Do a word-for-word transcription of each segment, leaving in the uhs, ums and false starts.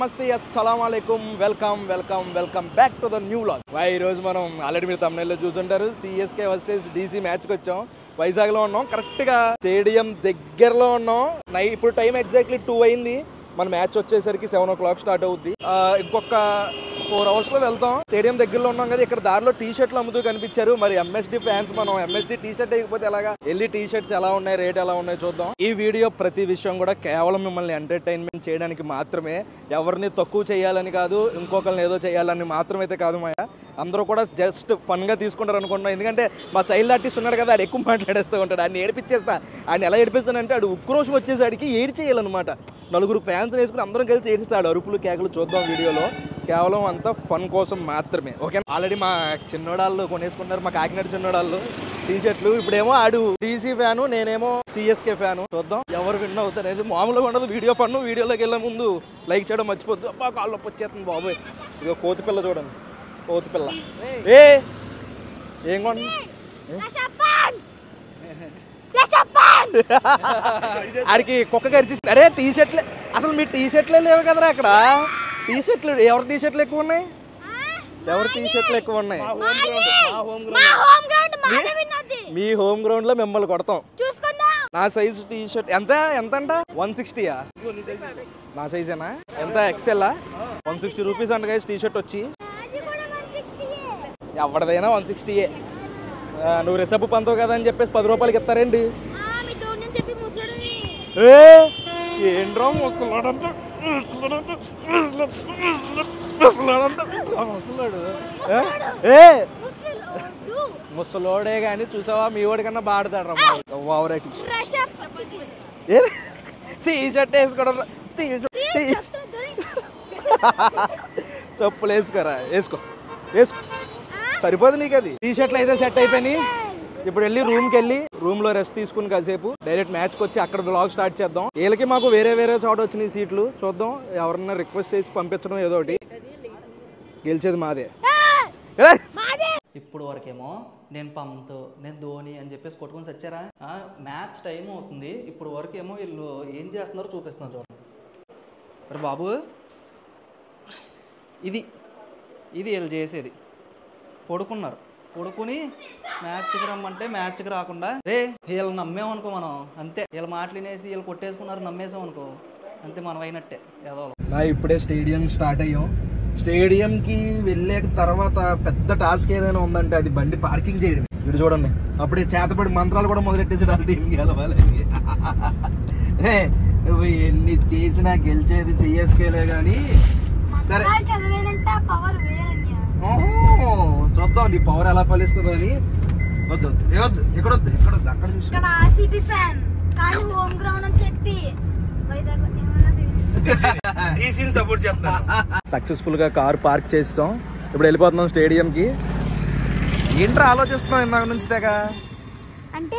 నమస్తే అస్సలాముఅలైకుం welcome welcome welcome back to the new vlog. ఈ రోజు మనం ఆల్రెడీ మీరు తమ్నైల్లో చూసుంటారు, సిఎస్కే వర్సెస్ డీసీ మ్యాచ్కి వచ్చాం. వైజాగ్ లో ఉన్నాం, కరెక్ట్ గా స్టేడియం దగ్గరలో ఉన్నాం. నై ఇప్పుడు టైం ఎగ్జాక్ట్లీ టూ అయింది. మన మ్యాచ్ వచ్చేసరికి సెవెన్ ఓ క్లాక్ స్టార్ట్ అవుద్ది. ఇంకొక ఫోర్ అవర్స్ లో వెళ్తాం. స్టేడియం దగ్గరలో ఉన్నాం కదా, ఇక్కడ దారిలో టీ షర్ట్లు అమ్ముతూ కనిపించారు. మరి ఎంఎస్డి ఫ్యాన్స్ మనం ఎంఎస్డి టీ షర్ట్ వేయకపోతే ఎలాగా? వెళ్ళి టీ షర్ట్స్ ఎలా ఉన్నాయి, రేట్ ఎలా ఉన్నాయి చూద్దాం. ఈ వీడియో ప్రతి విషయం కూడా కేవలం మిమ్మల్ని ఎంటర్టైన్మెంట్ చేయడానికి మాత్రమే, ఎవరిని తక్కువ చేయాలని కాదు, ఇంకొకరిని ఏదో చేయాలని మాత్రమైతే కాదు. మాయా అందరూ కూడా జస్ట్ ఫన్ గా తీసుకుంటారు అనుకుంటున్నాం. ఎందుకంటే మా చైల్డ్ ఆర్టిస్ట్ ఉన్నాడు కదా, ఆడు ఎక్కువ మాట్లాడేస్తూ ఉంటాడు. ఆయన ఏడిపించేస్తా. ఆయన ఎలా ఏడిపిస్తానంటే ఆడు ఉక్రోషం వచ్చేసరికి ఏడి చేయాలన్నమాట. నలుగురు ఫ్యాన్స్ వేసుకుని అందరం కలిసి ఏడిస్తాడు. అరుపులు కేకలు చూద్దాం వీడియోలో. కేవలం అంతా ఫన్ కోసం మాత్రమే. ఓకే, ఆల్రెడీ మా చిన్నోడాళ్ళు కొనేసుకుంటారు, మా కాకినాడ చిన్నోడాళ్ళు టీ షర్ట్లు. ఇప్పుడేమో ఆడు డీసీ ఫ్యాను, నేనేమో సిఎస్కే ఫ్యాను. చూద్దాం ఎవరు విన్ అవుతారు అనేది. మామూలుగా ఉండదు వీడియో ఫన్. వీడియోలోకి వెళ్ళే ముందు లైక్ చేయడం మర్చిపోద్దు. అబ్బా కాళ్ళు వచ్చేస్తుంది బాబోయ్. ఇక కోతి పిల్ల చూడండి, కోతి పిల్ల. ఏ ఏం కొండ ఆడికి కుక్క కరిచి. అరే టీ షర్ట్లే, అసలు మీ టీ షర్ట్లే లేవు కదరా అక్కడ. టీ షర్ట్లు ఎవరి టీ షర్ట్లు ఎక్కువ ఉన్నాయి? ఎవరి టీ షర్ట్లు ఎక్కువ ఉన్నాయి? మీ హోమ్ గ్రౌండ్ లో మిమ్మల్ని కొడతాం. నా సైజ్ టీ షర్ట్ ఎంత ఎంత అంట? వన్ సిక్స్టీయా? నా సైజేనా? ఎంత? ఎక్సెల్ వన్ సిక్స్టీ రూపీస్ అంట గైస్ టీ షర్ట్ వచ్చి. ఎవరిదైనా వన్ సిక్స్టీయే. నువ్వు రిసబ్బు పంతవు కదా అని చెప్పేసి పది రూపాయలకి ఇస్తారండి. ఏంట్రా ముసలాడంట, ముసలోడే గాని చూసావా, మీ వాడి కన్నా బాడతాడు రా. టీ షర్ట్ వేసుకోవడం, చెప్పులు వేసుకోరా, వేసుకో వేసుకో సరిపోదు నీకు. అది టీ షర్ట్లు అయితే సెట్ అయిపోయినాయి. ఇప్పుడు వెళ్ళి రూమ్ కి వెళ్ళి రూమ్ లో రెస్ట్ తీసుకుని కాసేపు డైరెక్ట్ మ్యాచ్ కి వచ్చి అక్కడ బ్లాగ్ స్టార్ట్ చేద్దాం. వీళ్ళకి మాకు వేరే వేరే చోట వచ్చినాయి సీట్లు. చూద్దాం, ఎవరన్నా రిక్వెస్ట్ చేసి పంపించడం ఏదో ఒకటి. గెలిచేది మాదే. ఇప్పుడు వరకేమో నేను పంత్, నేను ధోని అని చెప్పేసి కొట్టుకొని వచ్చారా. మ్యాచ్ టైం అవుతుంది. ఇప్పుడు వరకేమో వీళ్ళు ఏం చేస్తున్నారో చూపిస్తున్నారు చూడండి. మరి బాబు ఇది ఇది వీళ్ళు చేసేది. పడుకున్నారు, పడుకుని మ్యాచ్కి రమ్మంటే మ్యాచ్కి రాకుండా రే వీళ్ళు నమ్మేమనుకో మనం, అంతే. వీళ్ళు మాటలు వినేసి వీళ్ళు కొట్టేసుకున్నారు, నమ్మేసాం అనుకో అంతే, మనం అయినట్టే. ఏదో నా ఇప్పుడే స్టేడియం స్టార్ట్ అయ్యాం. స్టేడియం కి వెళ్ళే తర్వాత పెద్ద టాస్క్ ఏదైనా ఉందంటే అది బండి పార్కింగ్ చేయడం. ఇటు చూడండి, అప్పుడే చేతపడి మంత్రాలు కూడా మొదలెట్టేసాడు. అది ఏం గెలవాలి. నువ్వు ఎన్ని చేసినా గెలిచేది సిఎస్కేలే గానీ సరే చూద్దాం నీ పవర్ ఎలా ఫలిస్తుందో అని. వద్దు వద్దు ఇక్కడ వద్దు ఇక్కడ వద్దు అక్కడ సక్సెస్ఫుల్ గా కార్ పార్క్ చేస్తాం. ఇప్పుడు వెళ్ళిపోతున్నాం స్టేడియం కి. ఏంట్రా ఆలోచిస్తున్నాం ఇందాక నుంచి తెగ? అంటే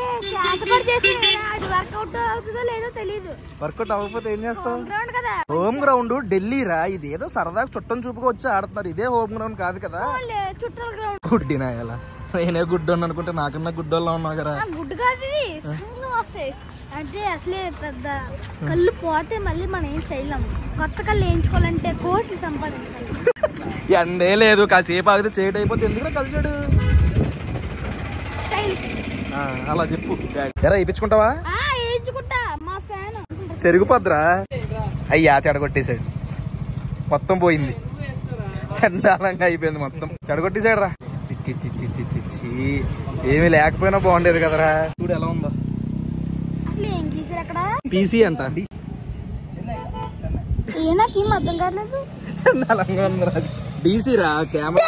వర్కౌట్ అవ్వకపోతే ఏం చేస్తాం? హోమ్ గ్రౌండ్ ఢిల్లీ రా. ఇది ఏదో సరదాగా చుట్టం చూపుగా వచ్చి ఆడుతున్నారు. ఇదే హోమ్ గ్రౌండ్ కాదు కదా. గుడ్డినా ఎలా? నేనే గుడ్డోని అనుకుంటే నాకన్నా గుడ్డోళ్ళ ఉన్నావు కదా. గుడ్డు కాదు, అంటే అసలే పెద్ద కళ్ళు పోతే మళ్ళీ మనం ఏం చేయలేము. కొత్త కళ్ళు వేయించుకోవాలంటే కోట్లు సంపాదించాలి. ఎండే లేదు, కాసేపు ఆగితే చేయడం అయిపోతే ఎందుకు కలిసాడు. అలా చెప్పు. ఎరా ఇప్పించుకుంటావా? చెరుగుపోద్రా. అయ్యా చెడగొట్టేశాడు, మొత్తం పోయింది. చండాలంగా అయిపోయింది మొత్తం. చెడగొట్టేశాడు రా. ఏమీ లేకపోయినా బాగుండేది కదరా. చూడు ఎలా ఉందో. పీసీ అంట. చండాలంగా ఉంది రా. డీసీ రా. కెమెరా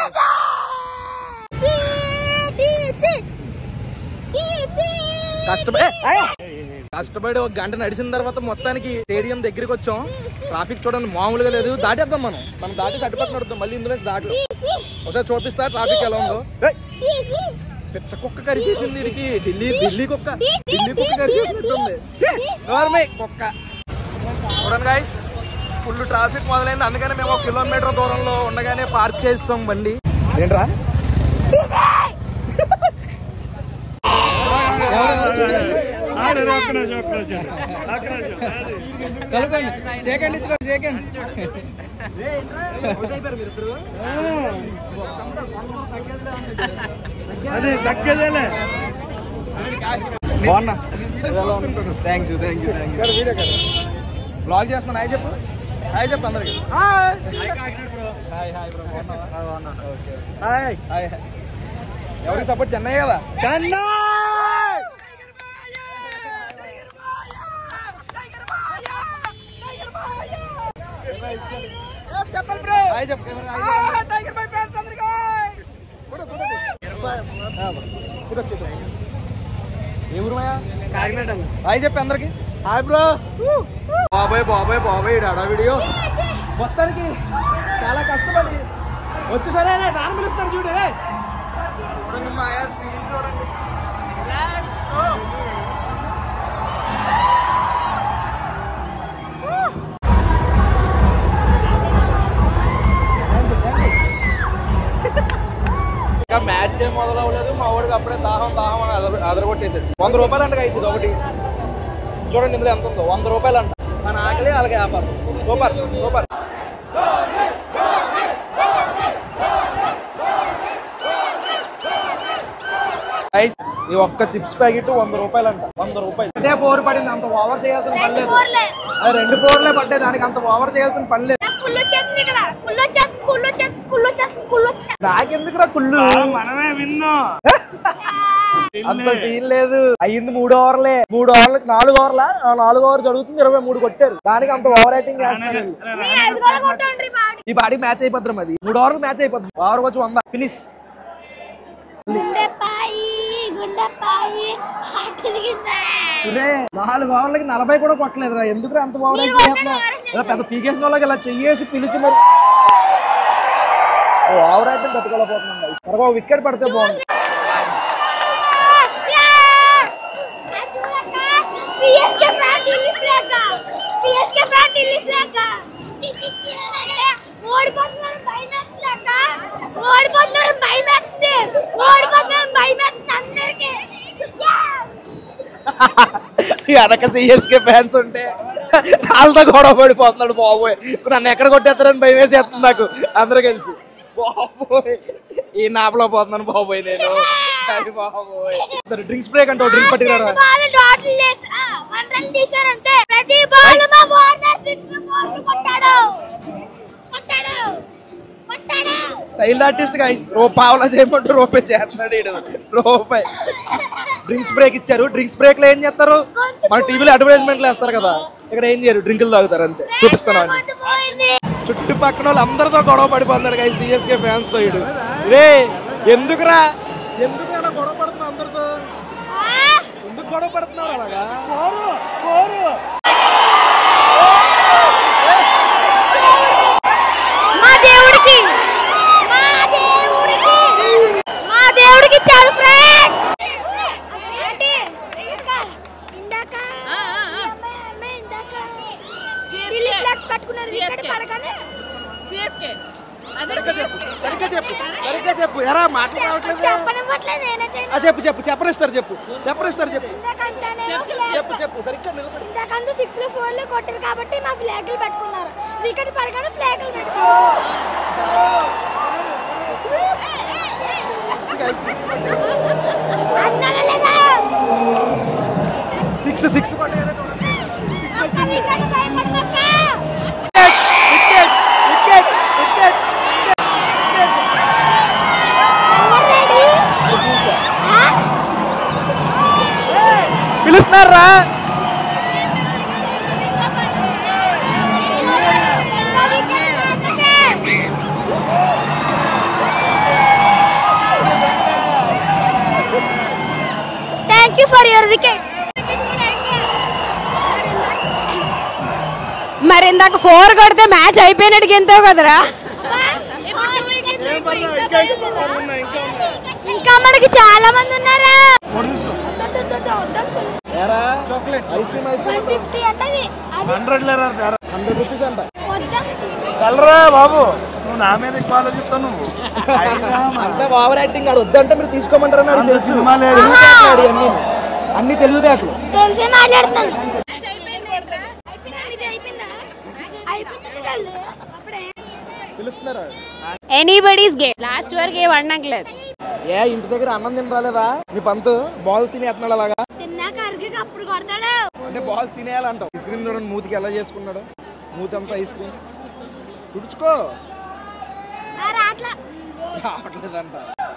కష్టపడి కష్టపడి ఒక గంట నడిచిన తర్వాత మొత్తానికి స్టేడియం దగ్గరికి వచ్చాం. ట్రాఫిక్ చూడండి మామూలుగా లేదు. దాటేద్దాం మనం మనం దాటి అటుపక్కన నడుద్దాం. మళ్ళీ ఇందులో దాటలు ఒకసారి చూపిస్తా ట్రాఫిక్ ఎలా ఉందో. పిచ్చ కుక్క కరిచేసింది వీడికి. ఢిల్లీ ఢిల్లీ కుక్క ఢిల్లీ కుక్క కరిచేసినట్టుంది. కుక్క చూడండి గాయ్స్, ఫుల్ ట్రాఫిక్ మొదలైంది. అందుకని మేము ఒక కిలోమీటర్ దూరంలో ఉండగానే పార్క్ చేస్తాం బండి. ఏంట్రా కలుపుకోండి సెకండ్ ఇచ్చుకోండి సెకండ్ అది తగ్గేదేలే బాగున్నా thanks you thank you thank you blog చేస్తున్నాను హాయ్ చెప్పు హాయ్ చెప్పు అందరికి హాయ్ హాయ్ బ్రో బాగున్నా ఓకే హాయ్ హాయ్ ఎవరికి సపోర్ట్ చెన్నై కదా చెన్నై చెప్పాలి బ్రో హాయ్ చెప్పు టైగర్ బై ఫ్రెండ్స్ అందరికి ఫోటో ఫోటో ఫోటో ఏ ఊరు మాయా కాకినాడ హాయ్ చెప్పి అందరికి హాయ్ బ్రో బాబాయ్ బాబాయ్ బాబాయ్ డాడా వీడియో మొత్తానికి చాలా కష్టపడి వచ్చి సరే నాన్న పిలుస్తారు చూడు చూడండి మాయా సీన్ చూడండి ఇంకా మ్యాచ్ ఏం మొదలవ్వలేదు మా వాడికి అప్పుడే దాహం దాహం అని అదర అదరగొట్టేసాడు వంద రూపాయలు అంట గైస్ ఇది ఒకటి చూడండి ఇందులో ఎంత ఉందో వంద రూపాయలు అంట మన ఆకలి అలాగే వ్యాపారం సూపర్ సూపర్ గైస్ ఈ ఒక్క చిప్స్ ప్యాకెట్ వంద రూపాయలు అంట వంద రూపాయలు అంటే ఫోర్ పడింది అంత ఓవర్ చేయాల్సిన పని లేదు అది రెండు ఫోర్లే పడ్డాయి దానికి అంత ఓవర్ చేయాల్సిన పని లేదు నాకెందుకురా కుళ్ళు మనమే విన్నా అంత సీన్ లేదు అయ్యింది మూడు ఓవర్లే మూడు ఓవర్లకి నాలుగు ఓవర్లా నాలుగు ఓవర్ జరుగుతుంది ఇరవై మూడు కొట్టారు దానికి అంత ఓవర్ యాక్టింగ్ చేస్తున్నారు ఈ పాటికి మ్యాచ్ అయిపోద్దాం అది మూడు ఓవర్లు మ్యాచ్ అయిపోతుంది ఓవర్ వచ్చి వంద ఫినిష్ నాలుగు ఓవర్లకి నలభై కూడా కొట్టలేదు ఎందుకు అంత ఓవర్ యాక్టింగ్ పెద్ద పీకేసిన వాళ్ళకి ఇలా చెయ్యేసి పిలిచి మరి ఓవర్ యాక్టింగ్ పెట్టుకోలేకపోతున్నాం త్వరగా వికెట్ పడితే బాగుంది వెనక సిఎస్కే ఫ్యాన్స్ ఉంటే వాళ్ళతో గొడవ పడిపోతున్నాడు బాబోయ్ నన్ను ఎక్కడ కొట్టేస్తారని భయం వేసేస్తుంది నాకు అందరూ కలిసి బాబోయ్ ఈ నాపలో పోతున్నాను బాబోయ్ నేను బాబోయ్ డ్రింక్స్ బ్రేక్ అంటే డ్రింక్ పట్టుకురా చైల్డ్ ఆర్టిస్ట్ గైస్ రూపాయలా చేయమంటూ రూపాయి చేస్తున్నాడు రూపాయి డ్రింక్స్ బ్రేక్ ఇచ్చారు డ్రింక్స్ బ్రేక్ లో ఏం చేస్తారు మన టీవీలో అడ్వర్టైజ్మెంట్లు వేస్తారు కదా ఇక్కడ ఏం చేయరు డ్రింకులు తాగుతారు అంతే చూపిస్తాను అని చుట్టుపక్కల వాళ్ళు అందరితో గొడవ పడిపోతున్నాడు గైస్ సిఎస్కే ఫ్యాన్స్ తో ఇడు రే ఎందుకురా ఎందుకు అలా గొడవ పడుతున్నావు అందరితో ఎందుకు గొడవ పడుతున్నారు అలాగా చెప్పు చెప్పు చెప్పనిస్తారు చెప్పు చెప్పనిస్తారు చెప్పు చెప్పు చెప్పు సరిగ్గా ఇంతకంతా సిక్స్ లో ఫోర్ లో కొట్టారు కాబట్టి మా ఫ్లాగ్లు పెట్టుకున్నారు వికెట్ పడగానే ఫ్లాగ్లు పెట్టుకున్నారు సిక్స్ సిక్స్ పిలుస్తున్నారా thank you for your wicket మరి ఇందాక ఫోర్ కొడితే మ్యాచ్ అయిపోయినట్టు గెంతావు కదరా ఇంకా మనకి చాలా మంది ఉన్నారా హండ్రెడ్ రూపీస్ అంట వెళ్ళరా బాబు నువ్వు నా మీద ఎక్కువ చెప్తావు నువ్వు అంటే ఓవర్ యాక్టింగ్ ఆడు వద్దంటే మీరు తీసుకోమంటారని సినిమా లేదు అన్ని తెలివితేటలు. తెలిసే మాట్లాడుతున్నాను. పిలుస్తున్నారా? ఎనీబడీస్ గేమ్ లాస్ట్ వరకు ఏం అడనట్లేదు. ఏ ఇంటి దగ్గర అన్నం తిని రాలేదా మీ పంతు? బాల్స్ తినేస్తున్నాడు అలాగా. తిన్నాక అరిగి అప్పుడు కొడతాడు. అంటే బాల్స్ తినేయాలంటావు. ఐస్ క్రీమ్ చూడండి మూతికి ఎలా చేసుకున్నాడు. మూతి అంతా ఐస్ క్రీమ్. తుడుచుకో. రావట్లేదంట.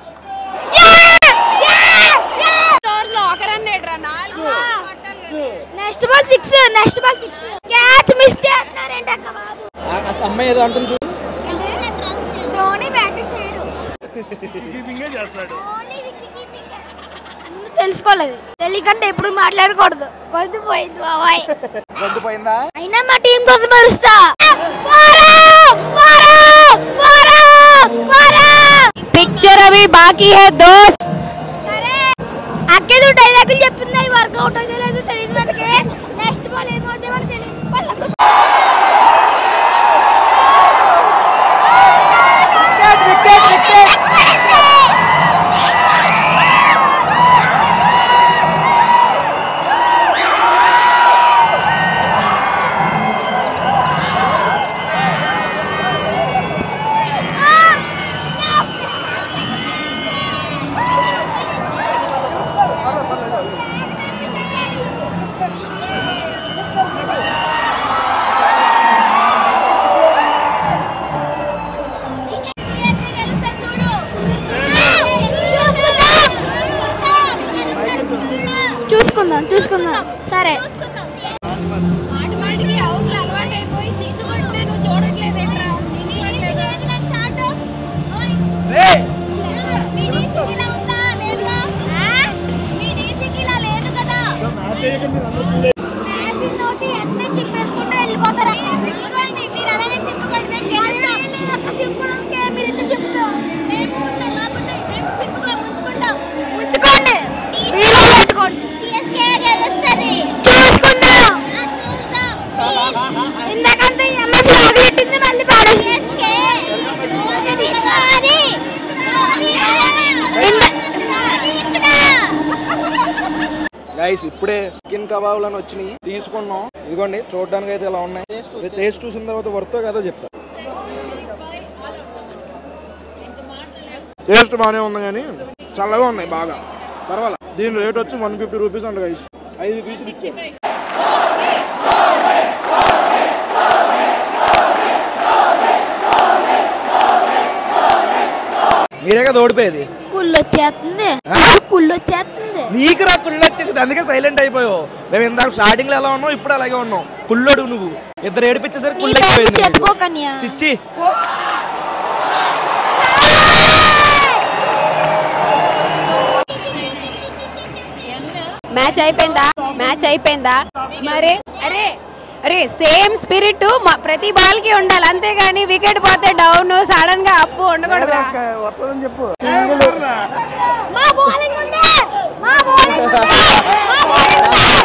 Next ball six next ball six catch miss చేస్తున్నారంట అక్క బాబు. అమ్మాయి ఏదో అంటుంది చూడు. ధోని బ్యాటింగ్ చేయడు, కీపింగే చేస్తాడు. ముందు తెలుసుకోలేదు. తెలియకంటే ఎప్పుడు మాట్లాడకూడదు. గొంతు పోయింది బాబాయ్. గొంతు పోయిందా? అయినా మా టీం కోసం మరుస్తా. పిక్చర్ అవి బాకీ హై దోస్త్. అక్కేదో డైలాగులు చెప్తుంది, వర్కౌట్ అయ్యలేదు తెలియదు మనకి. నెక్స్ట్ బాల్ ఏమవుతుందో మనకి తెలియదు. చూసుకుందాం చూసుకుందాం సరే. అన్ని చింపేసుకుంటే వెళ్ళిపోతారు. మీరైతే చెప్తాం ఉంచుకోండి. ఇందాకంతా ఎంఎస్ పెట్టింది మళ్ళీ పాడేసి. గైస్ ఇప్పుడే చికెన్ కబాబులు అని వచ్చినాయి, తీసుకున్నాం. ఇదిగోండి చూడడానికి అయితే ఇలా ఉన్నాయి. టేస్ట్ చూసిన తర్వాత వర్తో కదా చెప్తా. టేస్ట్ బాగానే ఉంది కానీ చల్లగా ఉన్నాయి బాగా, పర్వాలేదు. దీని రేట్ వచ్చి వన్ ఫిఫ్టీ రూపీస్ అంట గైస్. ఐదు పీసులు ఇచ్చారు. మీరే కదా ఓడిపోయేది. కుళ్ళు వచ్చేస్తుంది కుళ్ళు వచ్చేస్తుంది నీకు రా కుళ్ళు వచ్చేసింది, అందుకే సైలెంట్ అయిపోయావు. మేము ఇందాక స్టార్టింగ్ లో ఎలా ఉన్నాం ఇప్పుడు అలాగే ఉన్నాం. కుళ్ళోడు నువ్వు. ఇద్దరు ఏడిపించేసరికి కుళ్ళు అయిపోయింది. చెప్పుకోకన్యా చిచ్చి. మ్యాచ్ అయిపోయిందా? మ్యాచ్ అయిపోయిందా మరి? అరే అరే సేమ్ స్పిరిట్ ప్రతి బాల్ కి ఉండాలి, అంతేగాని వికెట్ పోతే డౌన్ సడన్ గా అప్పు ఉండకూడదు. చెప్పు. మా బౌలింగ్ ఉంది మా బౌలింగ్ ఉంది మా బౌలింగ్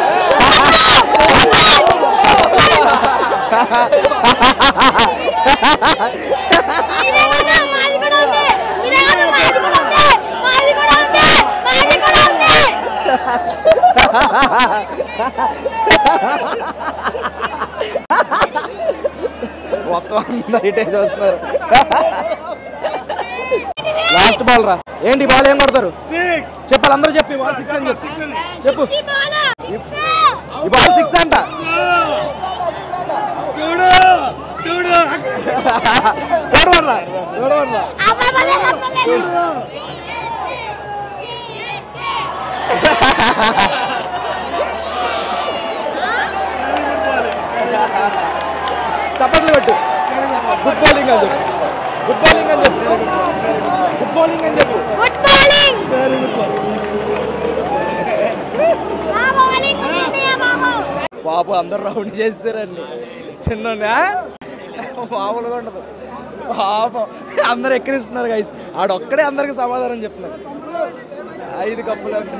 మాది కూడా ఉంది మీరే కదా మాది కూడా ఉంది మాది కూడా ఉంది మాది కూడా ఉంది. మొత్తం అందరూ ఇటే చూస్తున్నారు. లాస్ట్ బాల్ రా. ఏంటి బాల్ ఏం కొడతారు చెప్పాలి, అందరూ చెప్పి బాల్ సిక్స్ అని చెప్పు. చెప్పు ఈ బాల్ సిక్స్ అంట. చూడు చూడు చూడవరా చూడవరా. చప్పట్లు పెట్టు. గుడ్ బౌలింగ్ అని చెప్పు. గుడ్ బౌలింగ్ అని చెప్పు. గుడ్ బౌలింగ్ అని చెప్పు. గుడ్ బౌలింగ్ వెరీ గుడ్ మా బౌలింగ్ ఉంది బాబు. పాప అందరు రౌండ్ చేస్తారండి. చిన్న మామూలుగా ఉండదు పాపం. అందరు ఎక్కిరిస్తున్నారు గైస్. ఆడొక్కడే అందరికి సమాధానం చెప్తున్నారు. ఐదు కప్పులు అంటే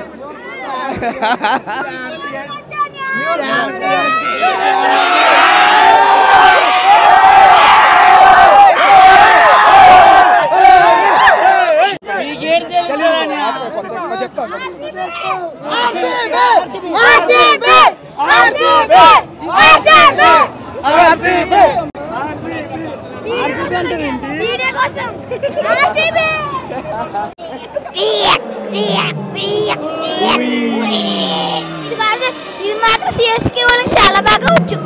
చెప్తాను. వీడియో కోసం ఆర్సీబీ ఇది బాగా ఇది మాత్రం సిఎస్కే వాళ్ళకి చాలా బాగా వచ్చు.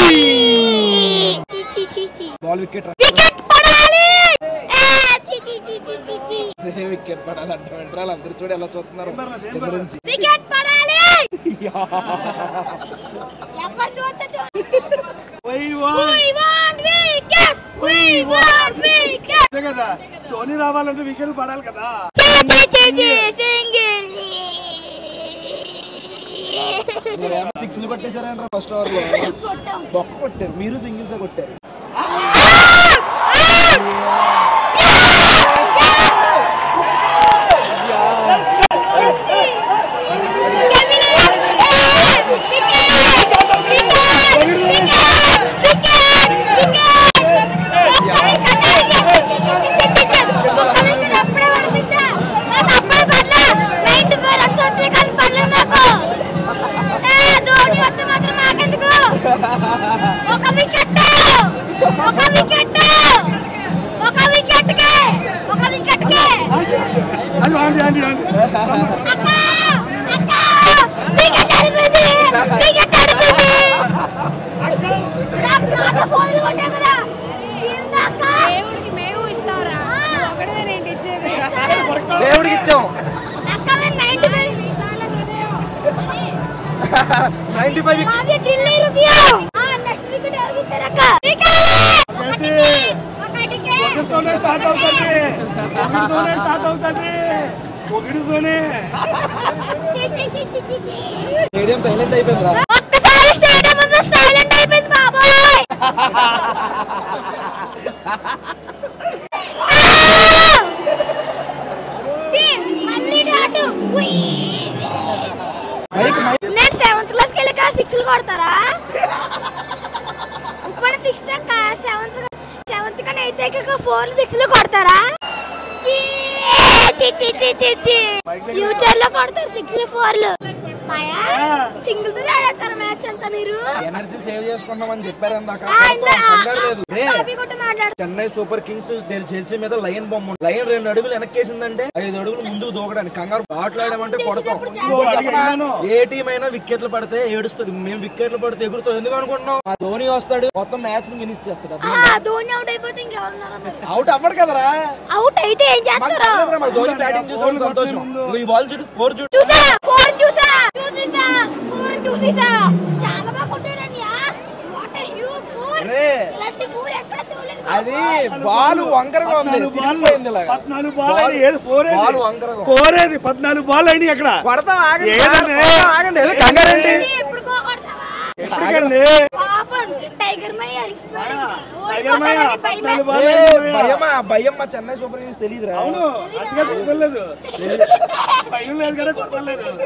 బాల్ వికెట్ వికెట్ పడాలి వికెట్ పడాలంటే వెంట్రాలు అందరు చూడు ఎలా చూస్తున్నారు ఎదురించి వికెట్ పడాలి ఎవరు చూస్తే కదా ధోని రావాలంటే వికెట్ పడాలి కదా. సిక్స్ కొట్టేశారంటారు ఫస్ట్ ఓవర్ లో బొక్క కొట్టారు మీరు సింగిల్స్ కొట్టారు. ఒక వికెట్ ఒక వికెట్ ఒక వికెట్ కే ఒక వికెట్ కే అది ఆంటీ ఆంటీ ఆంటీ వికెట్ ఆడిపోయింది వికెట్ ఆడిపోయింది నాకు ఫోన్ కొట్టావు కదా ఇందాక దేవుడికి మేము ఇస్తారా ఒకడే నేను ఇచ్చేది దేవుడికి ఇచ్చాం అక్క నేను నైంటీ ఫైవ్ నైన్టీ ఫైవ్ మాది ఢిల్లీ హృదయం నెక్స్ట్ వికెట్ ఎవరికి ఇస్తారు అక్క ఒకటితోనే స్టార్ట్ అవుతుంది ఒకటితోనే స్టార్ట్ అవుతుంది ఒకటితోనే స్టేడియం సైలెంట్ అయిపోయిందిరా. ఒక్కసారి స్టేడియం అంతా సైలెంట్ అయిపోయింది బాబాయ్. మళ్ళీ డాటు నేను సెవెంత్ క్లాస్కి వెళ్ళాక సిక్స్లు కొడతారా ఇప్పుడు సిక్స్త్ సెవెంత్ సెవెంత్ కన్నా ఎయిత్ అయ్యాక ఫోర్ సిక్స్లు కొడతారా ఫ్యూచర్ లో కొడతారు సిక్స్లు ఫోర్లు మాయా సింగిల్ తో ఆడతారు మ్యాచ్ అంతా మీరు ఎనర్జీ సేవ్ చేసుకున్నామని చెప్పారు అందాక ఆ, ఇందా, లేదు. రే, కాపీ కొట్టి మాట్లాడు చెన్నై సూపర్ కింగ్స్ జెర్సీ మీద లయన్ బొమ్మ ఉంది. లయన్ రెండు అడుగులు వెనక్కేసిందంటే ఐదు అడుగులు ముందుకు దూకడానికి కంగారు ఆటలాడమంటే కొడతాం. ఏ టీం అయినా వికెట్లు పడితే ఏడుస్తుంది. మేము వికెట్లు పడితే ఎగురుతాం. ఎందుకు అనుకుంటున్నాం ఆ ధోని వస్తాడు మొత్తం మ్యాచ్ ని ఫినిష్ చేస్తాడు. ధోని అవుట్ అయిపోతే ఇంకెవరున్నారా అవుట్ అవ్వడు కదరా. అవుట్ అయితే ఏం చేస్తారో మాకు ధోని బ్యాటింగ్ చూసాం సంతోషం. ఈ బాల్ చూడు ఫోర్ చూడు చూసా ఫోర్ చూసా చూసా ఫోర్ చూసా చాలా బాగా కొట్టాడన్నయ్య. వాట్ ఏ హ్యూజ్ ఫోర్ రే, ఇలాంటి ఫోర్ ఎక్కడ చూడలేదు. అది బాల్ వంకరగా ఉంది. తిరిగిపోయింది ఇలాగా. పద్నాలుగు బాల్ అయినాయి. ఏది ఫోర్ ఏది? బాల్ వంకరగా ఉంది. ఫోర్ ఏది? పద్నాలుగు బాల్ అయినాయి అక్కడ. కొడతాం ఆగండి. ఏదండి? కొడతాం ఆగండి. ఏదో కంగారండి. ఎప్పుడు కొడతావా ఎక్కడికండి? పాపం టైగర్ మై అలిసిపోయాడు. టైగర్ మై పద్నాలుగు బాల్ ఏ, అయినాయి భయ్యా. భయమా భయం మా చెన్నై సూపర్ కింగ్స్ తెలియదురా. అవును అట్లా కొట్టలేదు. భయం లేదు కదా కొట్టలేదు. లేదు,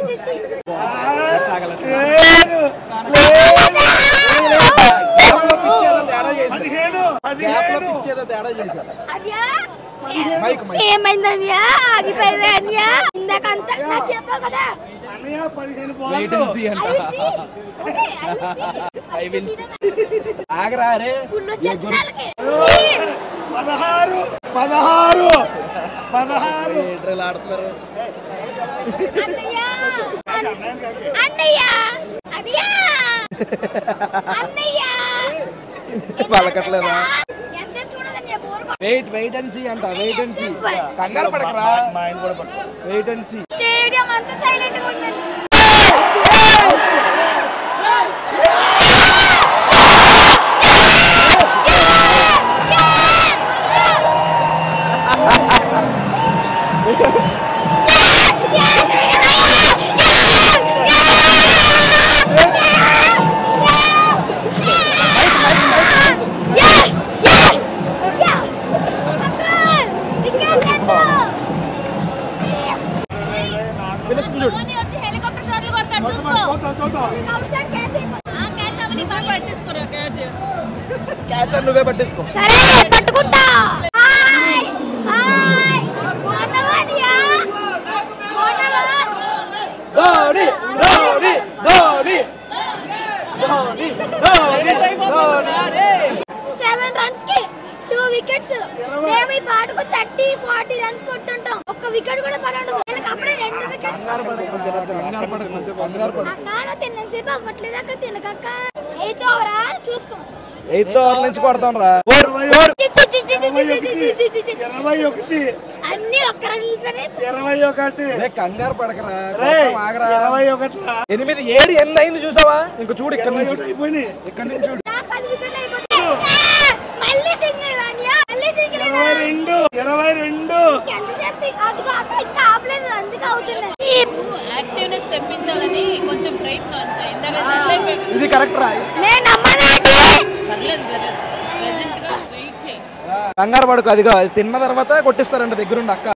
లేదు. పదిహేను పదిహేను తేడా చేశారు. అయ్యా మైక్ మైక్ ఏమైందన్యా ఆగిపోయావే అన్యా ఇందాక అంతా నాకు చెప్పావు కదా. అన్నయ్య పదిహేను వెయిట్ బాల్ అండ్ సీ అంట. I will see. Okay, I will see. I will First see. see the- ఆగరా రే. గుళ్ళు వచ్చేస్తుంది వాళ్ళకి. పదహారు పదహారు పదహారు ఏంట్రా ఆడుతున్నారు. అన్నయ్య అన్నయ్య అన్నయ్య అన్నయ్య పలకట్లేదా? ఎంతసేపు చూడాలన్నయ్య బోర్ కొట్ట- వెయిట్ వెయిట్ అండ్ సీ అంట. Wait and see. కంగారు పడకరా. మా ఆయన కూడా పట్టు. Wait and see. స్టేడియం అంతా సైలెంట్ గా ఉందండి. Yes! Yes! Yeah! Uncle! We can get more! పిలుస్తుంది చూడు. ధోని వచ్చి హెలికాప్టర్ షాట్లు కొడతాడు చూద్దాం, చూసుకో. చూద్దాం, చూద్దాం. వికెట్స్. మేము ఈ పాటకు థర్టీ ఫార్టీ రన్స్ కొట్టుంటాం. ఒక్క వికెట్ కూడా పడదు. వీళ్ళకి అప్పుడే రెండు వికెట్స్. అక్క తిన్నసేపు అవ్వట్లేదు అక్క తినకక్క. ఎయిత్ ఓవరా చూసుకో. ఎయిత్ ఓవర్ నుంచి కొడతాం రా. అన్ని ఒక్క ఇరవై ఒకటి కంగారు పడకరా. ఇరవై ఒకటి ఎనిమిది ఏడు ఎనిమిది అయింది చూసావా? ఇంక చూడు ఇక్కడ నుంచి అయిపోయింది. ఇక్కడ నుంచి చూడు. ఇరవై రెండు ఇరవై రెండు తెప్పించాలని కొంచెం ప్రయత్నం అంతే. ఇది కరెక్ట్ రా. కంగారు పడుకో. అదిగో అది తిన్న తర్వాత కొట్టిస్తారంట దగ్గరుండి అక్క.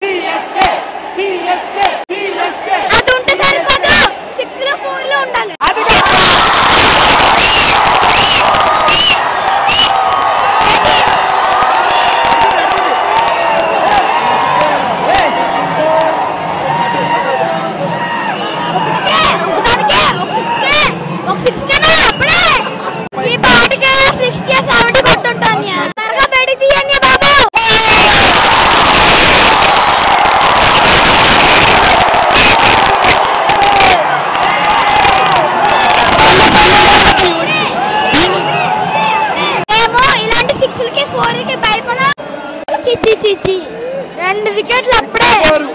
రెండు వికెట్లు అప్పుడే.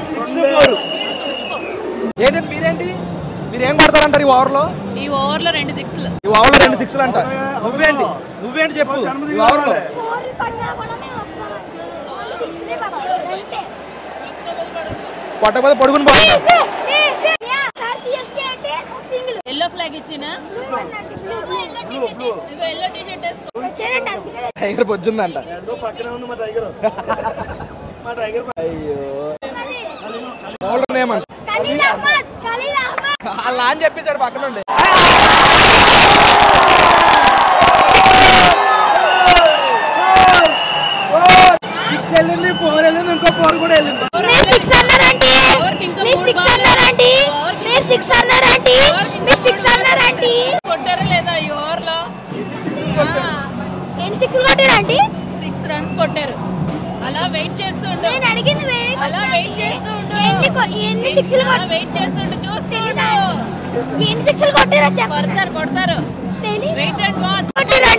ఏంటంటే మీరేంటి మీరేం కొడతారంటారు ఈ ఓవర్ లో? ఈ ఓవర్ లో రెండు సిక్స్ ఈ ఓవర్ లో రెండు సిక్స్ అంట. నువ్వేంటి నువ్వేంటి చెప్పు ఈ ఓవర్ లో? కొట్టకపోతే పడుకుని పో. ఎల్లో ఫ్లాగ్ ఇచ్చిన ఎల్లో టీ షర్ట్ వేసుకో. టైగర్ పొచ్చుందంట. పక్కనే ఉంది మా టైగర్. మా టైగర్ అయ్యో బౌలర్ నేమంట అలా అని చెప్పేశాడు పక్కన ఉండి. సిక్స్ వెళ్ళింది ఫోర్ వెళ్ళింది ఇంకో ఫోర్ కూడా వెళ్ళింది. కొట్టారా లేదా ఈ ఓవర్ లో? సిక్స్ రన్స్ కొట్టారు. అలా వెయిట్ చేస్తూ ఉండు. అలా వెయిట్ చేస్తూ ఉండు. అలా వెయిట్ చేస్తూ ఉండు. చూస్తూ ఉండు. కొడతారు కొడతారు. Wait and watch.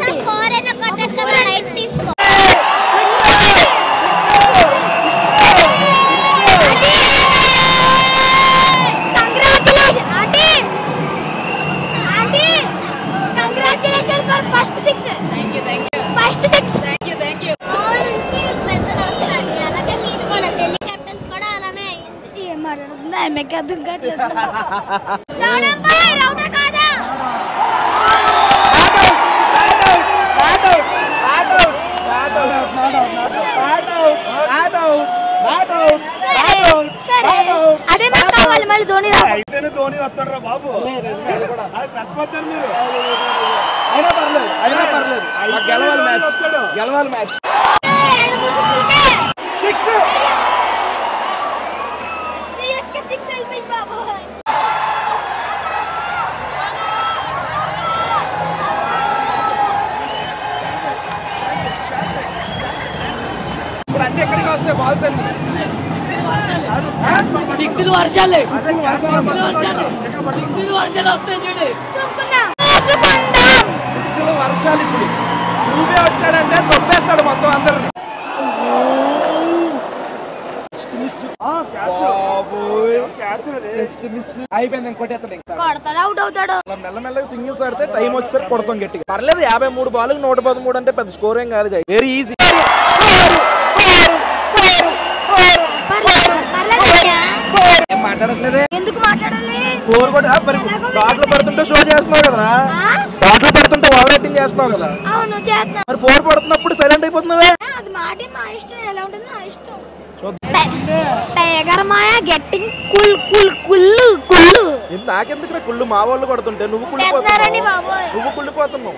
అదే మాకు కావాలి. మళ్ళీ ధోని అయితేనే ధోని వస్తాడు రా బాబు. నచ్చిపోతారు మీరు. అయినా పర్లేదు అయినా పర్లేదు గెలవాలి మ్యాచ్ గెలవాలి మ్యాచ్. సిక్స్ ఇప్పుడు అన్ని ఎక్కడికి వస్తాయి బాల్స్ అన్ని? సిక్స్ వర్షాలే సిక్స్ వర్షాలు వస్తాయి చూడు. సిక్స్ వర్షాలు. ఇప్పుడు నువ్వే వచ్చాడంటే తొప్పేస్తాడు మొత్తం అందరిని. అయిపోయింది ఇంకోటి కొడతాడు అవుట్ అవుతాడు. మెల్లమెల్లగా సింగిల్స్ ఆడితే టైం వచ్చేసరికి కొడతాం గట్టిగా. పర్లేదు యాభై మూడు బాల్ నూట పదమూడు అంటే పెద్ద స్కోర్ ఏం కాదు. Very easy. ఏం మాట్లాడట్లేదే? ఎందుకు మాట్లాడాలి? ఫోర్ కూడా డాట్లు పడుతుంటే షో చేస్తున్నావు కదరా. డాట్లు పడుతుంటే ఓవర్ యాక్టింగ్ చేస్తున్నావు కదా. అవును చేస్తున్నా. మరి ఫోర్ పడుతున్నప్పుడు సైలెంట్ అయిపోతున్నావే. అది మాట మా ఇష్టం. ఎలా ఉంటుంది నా ఇష్టం. టైగర్ మాయ గెట్టింగ్ కుల్ కుల్ కుల్లు కుల్లు. నాకెందుకు కుళ్ళు? మా వాళ్ళు కొడుతుంటే నువ్వు కుళ్ళిపోతున్నావు. బాబోయ్ నువ్వు కుళ్ళిపోతున్నావు.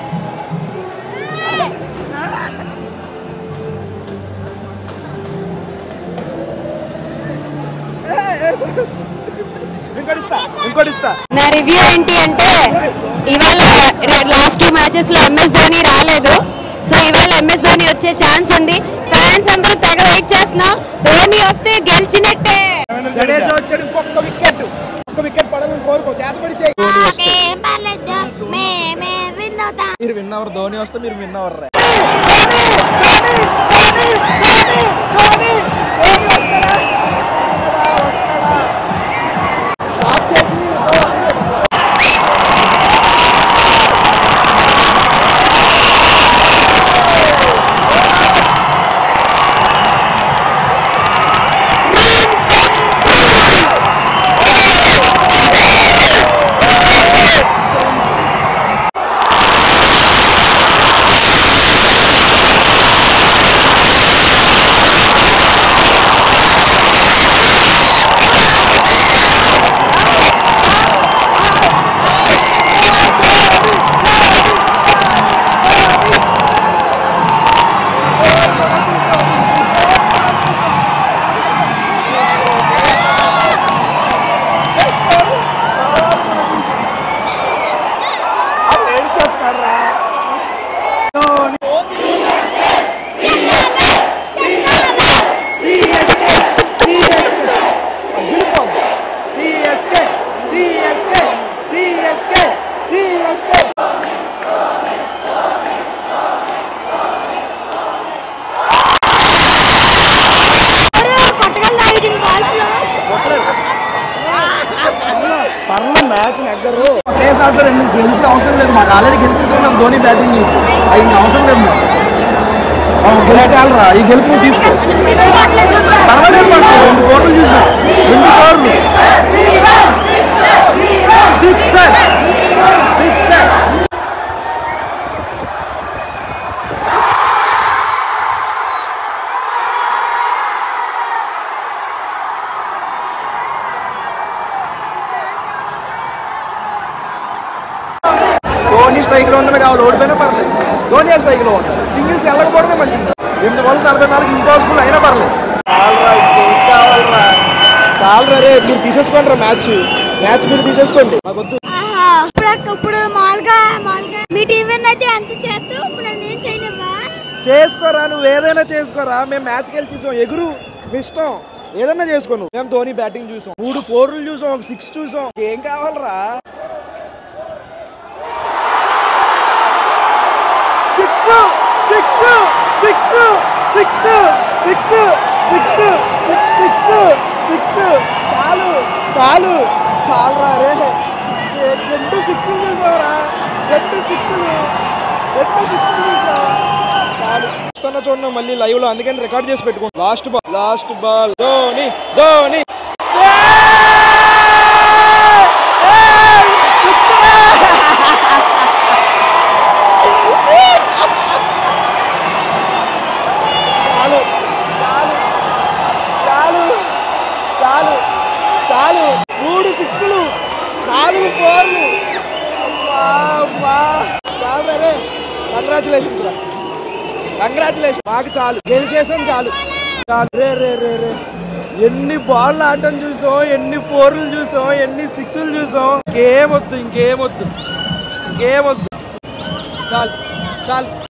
నా రివ్యూ ఏంటి అంటే ఇవాళ లాస్ట్ టూ మ్యాచెస్ లో ఎంఎస్ ధోని రాలేదు. సో ఇవాళ ఎంఎస్ ధోని వచ్చే ఛాన్స్ ఉంది. ఫ్యాన్స్ అందరూ తెగ వెయిట్ చేస్తున్నాం. ధోని వస్తే గెలిచినట్టే. జడేజా వచ్చాడు, ఒక్క వికెట్ ఒక్క వికెట్ పడాలని కోరుకో, చేతపడి చేయి. మీరు విన్ అవర్, ధోని వస్తే మీరు విన్ అవర్. మ్యాచ్ నెగ్గరు ఒకేసారి రెండు గెలిపి అవసరం లేదు. మాకు ఆల్రెడీ గెలిచేసుకున్నాం ధోని బ్యాటింగ్ చేసి, అది అవసరం లేదు. మాకు గెలిచాలరా, ఈ గెలుపు తీసుకో. పర్వాలేదు, మాకు రెండు ఫోర్లు చూసాం, రెండు ఫోర్లు సిక్సర్ సిక్సర్. ధోని స్ట్రైక్ లో ఉండమే కావాలి, ఓడిపోయినా పర్లేదు. ధోని ఆ స్ట్రైక్ లో ఉంటారు, సింగిల్స్ వెళ్ళకపోవడమే మంచిది. రెండు వందల నలభై నాలుగు ఇంపాసిబుల్ అయినా పర్లేదు. చాలా రే, మీరు తీసేసుకోండి రా మ్యాచ్ మ్యాచ్ మీరు తీసేసుకోండి, మాకొద్దు. ఇప్పుడు మామూలుగా మామూలుగా మీ టీం అయితే ఎంత చేస్తూ ఇప్పుడు నేను చేయలేవా? చేసుకోరా, నువ్వు ఏదైనా చేసుకోరా. మేము మ్యాచ్కి వెళ్ళి చూసాం, ఎగురు మీ ఇష్టం, ఏదైనా చేసుకోను. మేము ధోని బ్యాటింగ్ చూసాం, మూడు ఫోర్లు చూసాం, ఒక సిక్స్ చూసాం. ఏం కావాలరా? Six six six six six six six six చాలు చాలు చాలు రా రే. రెండు సిక్స్ చూసావురా, రెండు సిక్స్ రెండు సిక్స్ చూసావు, చాలు. చూస్తున్నా చూడండి మళ్ళీ లైవ్ లో, అందుకని రికార్డ్ చేసి పెట్టుకోండి. Last ball last ball Dhoni Dhoni చాలు చాలు చాలు చాలు చాలు. మూడు సిక్స్లు, నాలుగు ఫోర్లు. కంగ్రాచులేషన్స్ రా, కంగ్రాచులేషన్. మాకు చాలు, గెలిచేసాం చాలు చాలు. రే రే రే రే ఎన్ని బాల్ ఆటం చూసాం, ఎన్ని ఫోర్లు చూసాం, ఎన్ని సిక్స్లు చూసాం. ఇంకేమొద్దు ఇంకేమొద్దు ఇంకేమొద్దు చాలు చాలు.